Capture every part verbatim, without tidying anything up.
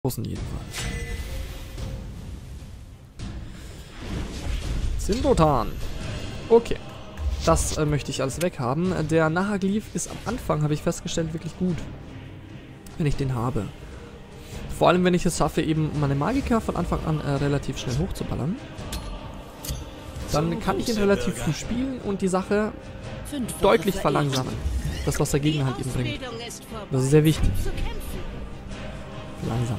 Außen jedenfalls. Sindotan. Okay. Das äh, möchte ich alles weghaben. Der Nahaglyph ist am Anfang, habe ich festgestellt, wirklich gut. Wenn ich den habe. Vor allem, wenn ich es schaffe, eben meine Magiker von Anfang an äh, relativ schnell hochzuballern. Dann kann ich ihn relativ früh spielen und die Sache deutlich verlangsamen. Das, was der Gegner halt eben bringt. Das ist sehr wichtig. Langsam.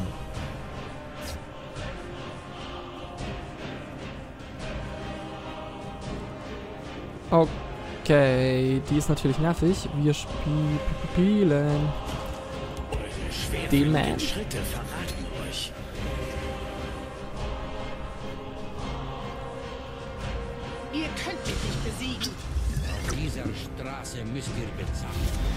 Okay, die ist natürlich nervig. Wir spielen den Man. Ihr könnt mich nicht besiegen. Auf dieser Straße müsst ihr bezahlen.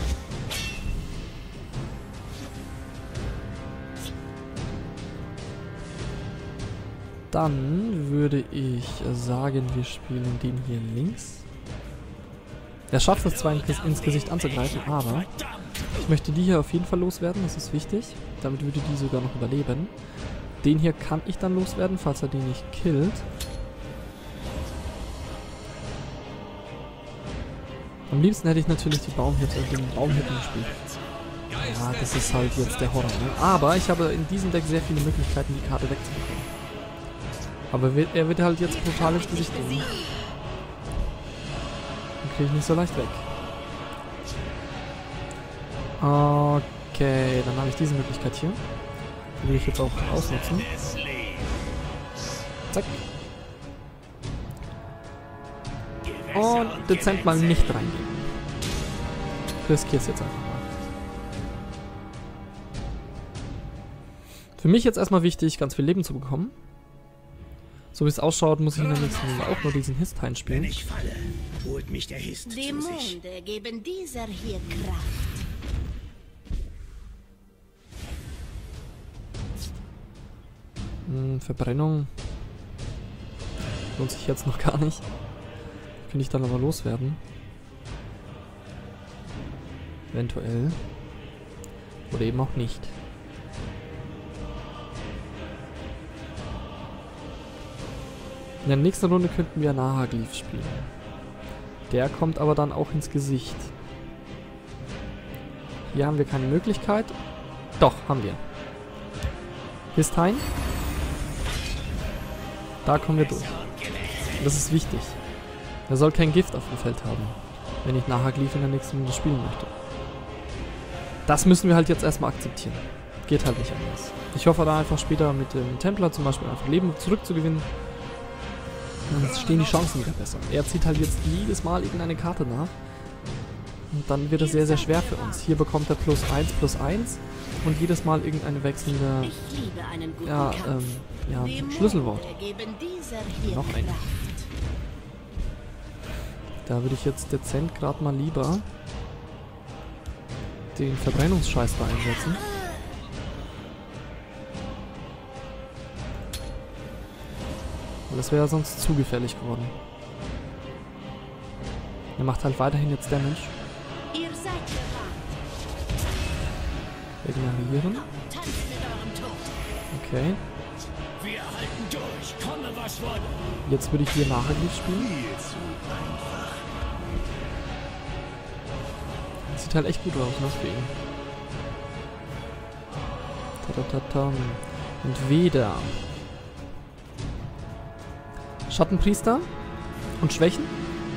Dann würde ich sagen, wir spielen den hier links. Er schafft es zwar ins Gesicht anzugreifen, aber ich möchte die hier auf jeden Fall loswerden, das ist wichtig. Damit würde die sogar noch überleben. Den hier kann ich dann loswerden, falls er den nicht killt. Am liebsten hätte ich natürlich die Baumhitte, den Baumhitten gespielt. Ja, das ist halt jetzt der Horror, ne? Aber ich habe in diesem Deck sehr viele Möglichkeiten, die Karte wegzubekommen. Aber er wird halt jetzt brutal ins Gesicht gehen. Den kriege ich nicht so leicht weg. Okay, dann habe ich diese Möglichkeit hier. Die will ich jetzt auch ausnutzen. Zack. Und dezent mal nicht reingehen. Ich riskiere es jetzt einfach mal. Für mich jetzt erstmal wichtig, ganz viel Leben zu bekommen. So wie es ausschaut, muss ich in der nächsten Runde auch nur diesen Histine spielen. Wenn ich falle, holt mich der Hist zu sich. Dämonen geben dieser hier Kraft. Hm, Verbrennung lohnt sich jetzt noch gar nicht. Könnte ich dann aber loswerden. Eventuell. Oder eben auch nicht. In der nächsten Runde könnten wir Nahaglyph spielen. Der kommt aber dann auch ins Gesicht. Hier haben wir keine Möglichkeit. Doch, haben wir. Histine. Da kommen wir durch. Das ist wichtig. Er soll kein Gift auf dem Feld haben, wenn ich Nahaglyph in der nächsten Runde spielen möchte. Das müssen wir halt jetzt erstmal akzeptieren. Geht halt nicht anders. Ich hoffe da einfach später mit dem Templar zum Beispiel einfach Leben zurückzugewinnen. Dann stehen die Chancen wieder besser. Er zieht halt jetzt jedes Mal irgendeine Karte nach. Und dann wird es sehr, sehr schwer für uns. Hier bekommt er plus eins, plus eins. Und jedes Mal irgendeine wechselnde... Ja, ähm, ja, Schlüsselwort. Noch ein. Da würde ich jetzt dezent gerade mal lieber den Verbrennungsscheiß da einsetzen. Das wäre sonst zu gefährlich geworden. Er macht halt weiterhin jetzt Damage. Ignorieren. Okay. Jetzt würde ich hier Nahaglyph spielen. Das sieht halt echt gut aus, ne, für ihn. Tatatatam. Entweder Schattenpriester und Schwächen.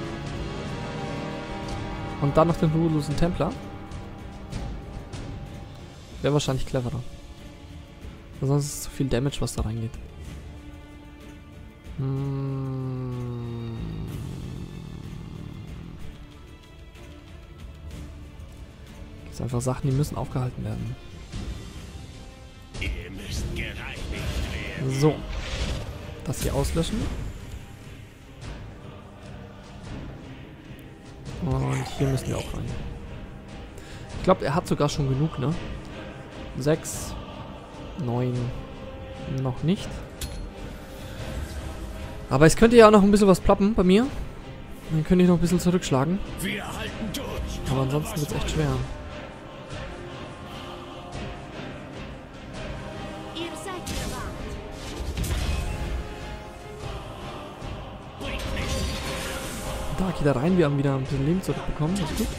Und dann noch den ruhelosen Templar. Wäre wahrscheinlich cleverer. Sonst ist es zu viel Damage, was da reingeht. Hm. Das sind einfach Sachen, die müssen aufgehalten werden. Ihr müsst gereinigt werden. So. Das hier auslöschen. Und hier müssen wir auch rein. Ich glaube, er hat sogar schon genug, ne? sechs, neun, noch nicht. Aber es könnte ja auch noch ein bisschen was ploppen bei mir. Dann könnte ich noch ein bisschen zurückschlagen. Wir halten durch. Aber ansonsten wird es echt schwer. Ihr Daki da rein. Wir haben wieder ein bisschen Leben zurückbekommen. Das ist gut.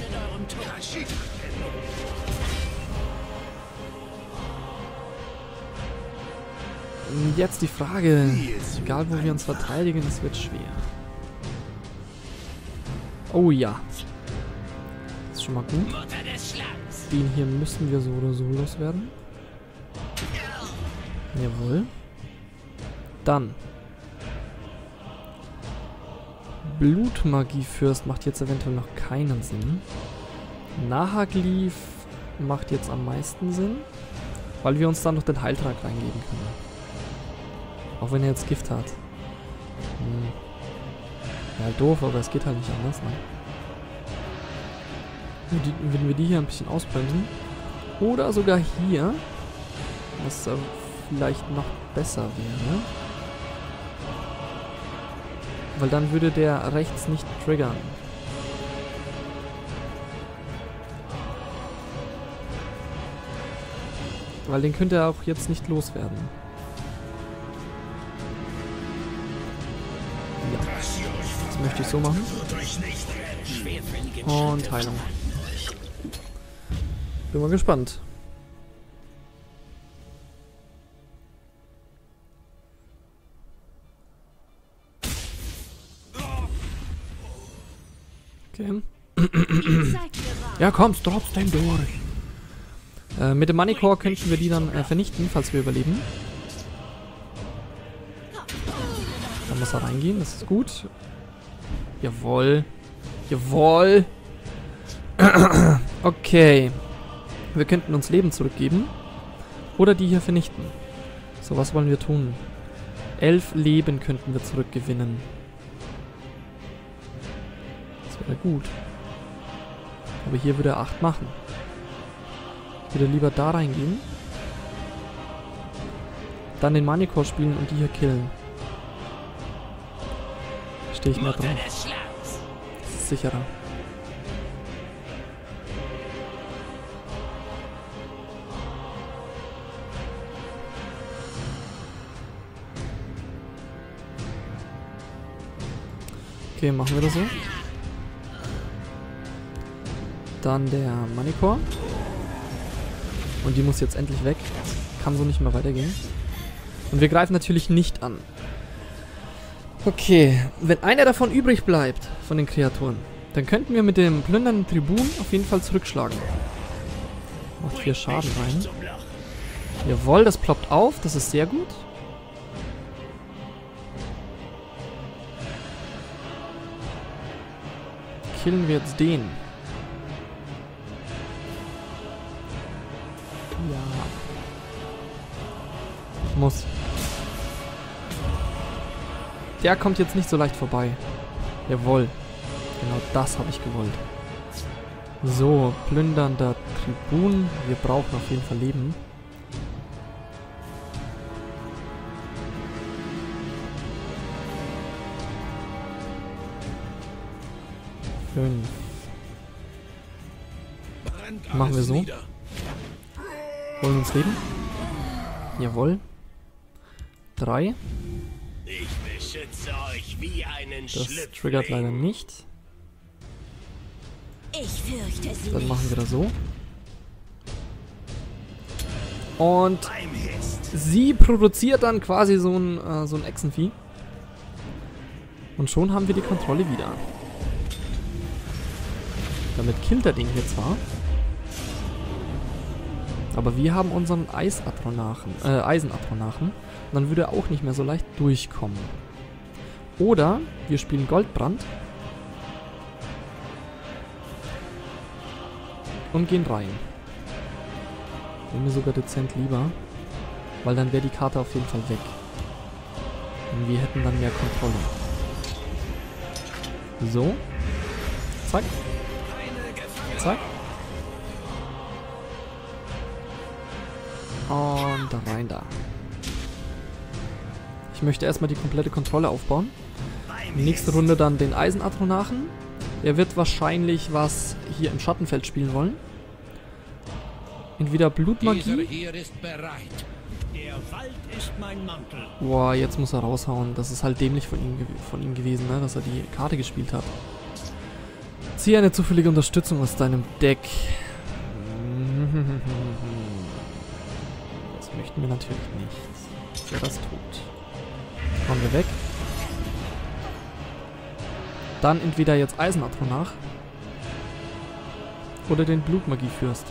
Und jetzt die Frage. Egal, wo wir uns verteidigen, es wird schwer. Oh ja. Das ist schon mal gut. Den hier müssen wir so oder so loswerden. Jawohl. Dann. Blutmagiefürst macht jetzt eventuell noch keinen Sinn. Nahaglyph macht jetzt am meisten Sinn, weil wir uns dann noch den Heiltrank reingeben können. Auch wenn er jetzt Gift hat. Hm. Ja, doof, aber es geht halt nicht anders, ne? Die, wenn wir die hier ein bisschen ausbremsen. Oder sogar hier. Was äh, vielleicht noch besser wäre. Weil dann würde der rechts nicht triggern. Weil den könnte er auch jetzt nicht loswerden. Ja. Das möchte ich so machen. Und Heilung. Bin mal gespannt. Okay. Ja, komm, droppst den durch. Äh, mit dem Moneycore könnten wir die dann äh, vernichten, falls wir überleben. Dann muss er reingehen, das ist gut. Jawohl. Jawohl. Okay. Wir könnten uns Leben zurückgeben. Oder die hier vernichten. So, was wollen wir tun? Elf Leben könnten wir zurückgewinnen. Das wäre gut. Aber hier würde er acht machen. Ich würde lieber da reingehen. Dann den Moneycore spielen und die hier killen. Stehe ich mehr drauf. Das ist sicherer. Okay, machen wir das so. Dann der Moneycore. Und die muss jetzt endlich weg. Kann so nicht mehr weitergehen. Und wir greifen natürlich nicht an. Okay, wenn einer davon übrig bleibt, von den Kreaturen, dann könnten wir mit dem plündernden Tribun auf jeden Fall zurückschlagen. Macht vier Schaden rein. Jawohl, das ploppt auf, das ist sehr gut. Killen wir jetzt den. Ja. Ich muss. Der kommt jetzt nicht so leicht vorbei. Jawohl. Genau das habe ich gewollt. So, plündernder Tribun. Wir brauchen auf jeden Fall Leben. Fünf. Machen wir so. Holen uns Leben. Jawohl. Drei. Ich beschütze euch wie einen Das Schlüpfling. triggert leider nicht. Ich fürchte sie Dann nicht. machen wir das so. Und Beim Hist. sie produziert dann quasi so ein, äh, so ein Echsenvieh. Und schon haben wir die Kontrolle wieder. Damit killt er den hier zwar. Aber wir haben unseren Eisatronachen, äh, Eisenatronachen. Und dann würde er auch nicht mehr so leicht durchkommen. Oder wir spielen Goldbrand. Und gehen rein. Wäre mir sogar dezent lieber. Weil dann wäre die Karte auf jeden Fall weg. Und wir hätten dann mehr Kontrolle. So. Zack. Zack. Und rein da. Ich möchte erstmal die komplette Kontrolle aufbauen. Nächste Runde dann den Eisenatronachen. Er wird wahrscheinlich was hier im Schattenfeld spielen wollen. Entweder Dieser Blutmagie. hier ist bereit. Der Wald ist mein Mantel. Boah, jetzt muss er raushauen. Das ist halt dämlich von ihm, gew- von ihm gewesen, ne? Dass er die Karte gespielt hat. Ziehe eine zufällige Unterstützung aus deinem Deck. Das möchten wir natürlich nicht. Ja, das tut. Kommen wir weg. Dann entweder jetzt Eisenatronach oder den Blutmagiefürst.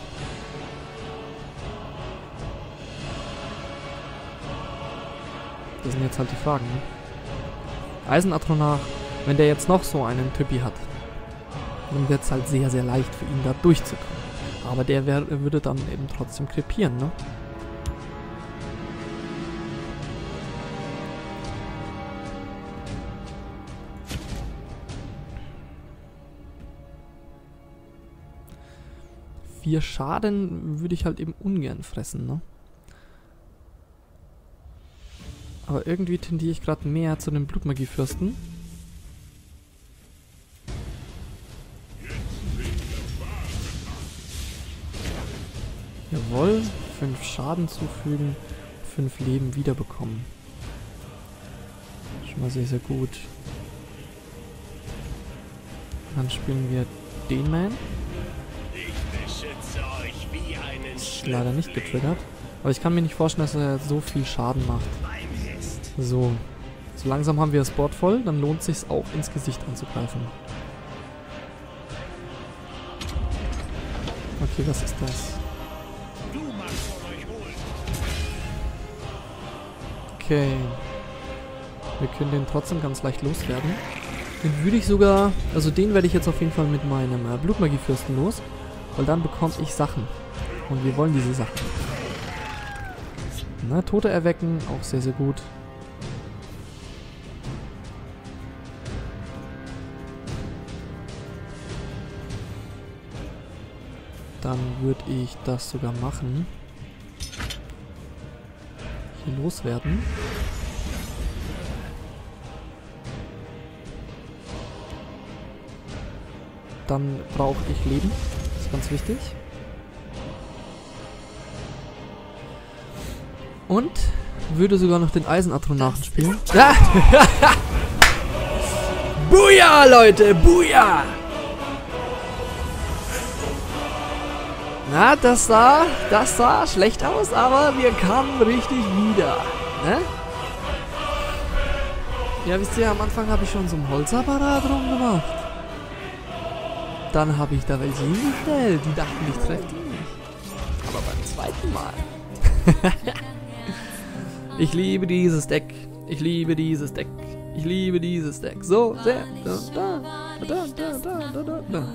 Das sind jetzt halt die Fragen, ne? Eisenatronach, wenn der jetzt noch so einen Typi hat, dann wird es halt sehr, sehr leicht für ihn da durchzukommen. Aber der wär, würde dann eben trotzdem krepieren, ne? Vier Schaden würde ich halt eben ungern fressen, ne? Aber irgendwie tendiere ich gerade mehr zu den Blutmagiefürsten. Jawohl, fünf Schaden zufügen, fünf Leben wiederbekommen. Schon mal sehr, sehr gut. Dann spielen wir den Man. Ist leider nicht getriggert. Aber ich kann mir nicht vorstellen, dass er so viel Schaden macht. So. So langsam haben wir das Board voll, dann lohnt es sich auch ins Gesicht anzugreifen. Okay, was ist das? Okay. Wir können den trotzdem ganz leicht loswerden. Den würde ich sogar... Also den werde ich jetzt auf jeden Fall mit meinem äh, Blutmagiefürsten los. Weil dann bekomme ich Sachen. Und wir wollen diese Sachen. Na, Tote erwecken, auch sehr, sehr gut. Dann würde ich das sogar machen. Hier loswerden. Dann brauche ich Leben. Das ist ganz wichtig. Und würde sogar noch den Eisenatronach spielen. Ah! Buja, Leute! Buja! Na, das sah, das sah schlecht aus, aber wir kamen richtig wieder. Ne? Ja, wisst ihr, am Anfang habe ich schon so ein Holzapparat rumgemacht. Dann habe ich da welche hingestellt. Die dachten, ich treffe die nicht. Aber beim zweiten Mal. Ich liebe dieses Deck. Ich liebe dieses Deck. Ich liebe dieses Deck. So sehr. Da, da, da, da, da, da, da, da.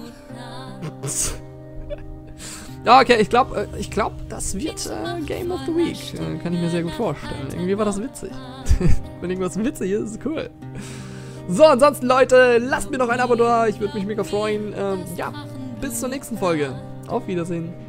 Ja, okay, ich glaube, ich glaube, das wird äh, Game of the Week. Äh, kann ich mir sehr gut vorstellen. Irgendwie war das witzig. Wenn irgendwas witzig ist, ist es cool. So, ansonsten, Leute, lasst mir noch ein Abo da. Ich würde mich mega freuen. Ähm, ja, bis zur nächsten Folge. Auf Wiedersehen.